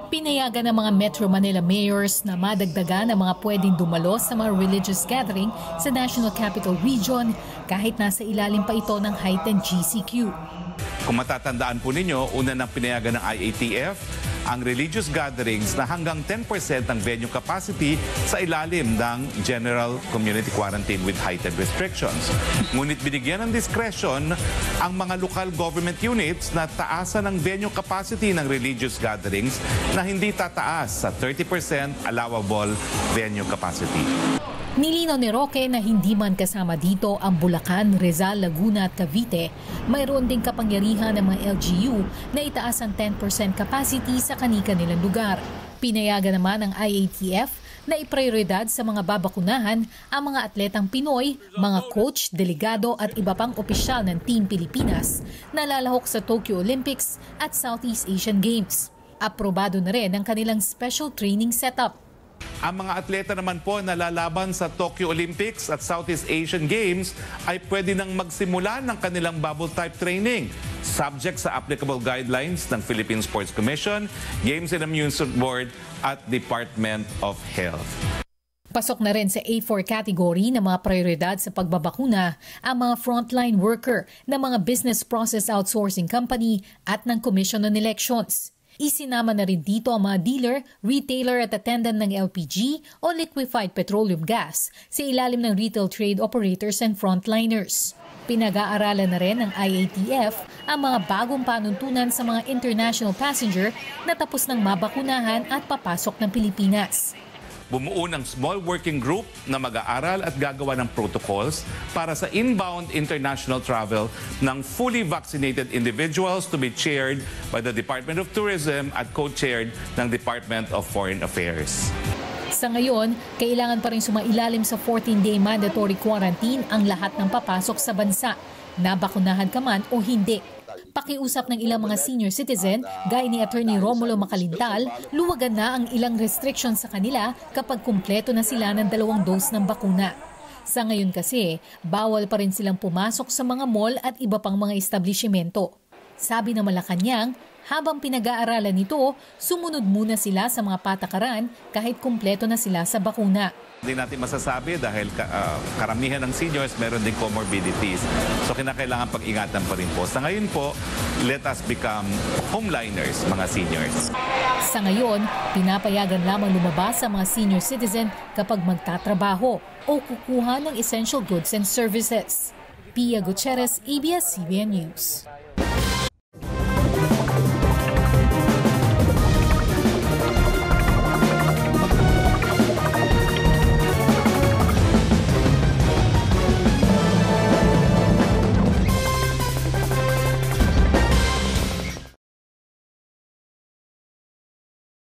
Pinayagan ng mga Metro Manila mayors na madagdagan ang mga pwedeng dumalo sa mga religious gathering sa National Capital Region kahit nasa ilalim pa ito ng heightened GCQ. Kung matatandaan po ninyo, una nang pinayagan ng IATF ang religious gatherings na hanggang 10% ng venue capacity sa ilalim ng General Community Quarantine with heightened restrictions. Ngunit binigyan ng discretion ang mga local government units na taasan ang venue capacity ng religious gatherings na hindi tataas sa 30% allowable venue capacity. Nilinaw ni Roque na hindi man kasama dito ang Bulacan, Rizal, Laguna at Cavite, mayroon ding kapangyarihan ng mga LGU na itaas ang 10% capacity sa kani-kanilang lugar. Pinayagan naman ng IATF na iprioridad sa mga babakunahan ang mga atletang Pinoy, mga coach, delegado at iba pang opisyal ng Team Pilipinas na lalahok sa Tokyo Olympics at Southeast Asian Games. Aprobado na rin ang kanilang special training setup. Ang mga atleta naman po na lalaban sa Tokyo Olympics at Southeast Asian Games ay pwede nang magsimula ng kanilang bubble type training subject sa applicable guidelines ng Philippine Sports Commission, Games and Amusement Board at Department of Health. Pasok na rin sa A4 category ng mga prioridad sa pagbabakuna ang mga frontline worker ng mga business process outsourcing company at ng Commission on Elections. Isinama na rin dito ang mga dealer, retailer at attendant ng LPG o liquefied petroleum gas sa ilalim ng retail trade operators and frontliners. Pinag-aaralan na rin ng IATF ang mga bagong panuntunan sa mga international passenger na tapos ng mabakunahan at papasok ng Pilipinas. Bumuo ng small working group na mag-aaral at gagawa ng protocols para sa inbound international travel ng fully vaccinated individuals to be chaired by the Department of Tourism at co-chaired ng Department of Foreign Affairs. Sa ngayon, kailangan pa rin sumailalim sa 14-day mandatory quarantine ang lahat ng papasok sa bansa, nabakunahan ka man o hindi. Pakiusap ng ilang mga senior citizen, gaya ni Attorney Romulo Macalintal, luwagan na ang ilang restrictions sa kanila kapag kumpleto na sila ng 2 dose ng bakuna. Sa ngayon kasi, bawal pa rin silang pumasok sa mga mall at iba pang mga establishmento. Sabi ng Malacanang, habang pinag-aaralan nito, sumunod muna sila sa mga patakaran kahit kumpleto na sila sa bakuna. Hindi natin masasabi dahil karamihan ng seniors meron din comorbidities. So kinakailangan pag-ingatan pa rin po. Sa ngayon po, let us become homeliners, mga seniors. Sa ngayon, pinapayagan lamang lumabas sa mga senior citizen kapag magtatrabaho o kukuha ng essential goods and services. Pia Gutierrez, ABS-CBN News.